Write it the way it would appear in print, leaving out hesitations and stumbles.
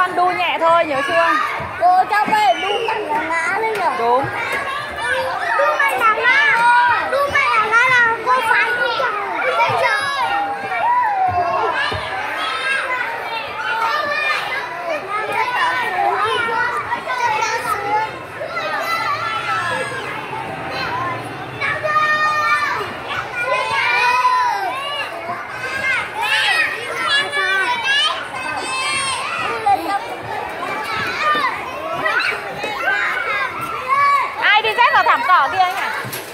con đu nhẹ thôi, nhớ chưa? Cô cho bé đu mạnh là ngã lên rồi. Đúng. Đu mạnh là ngã. Đu mạnh là ngã là cô phải đi chơi. Ai đi dép vào thảm cỏ kia anh ạ?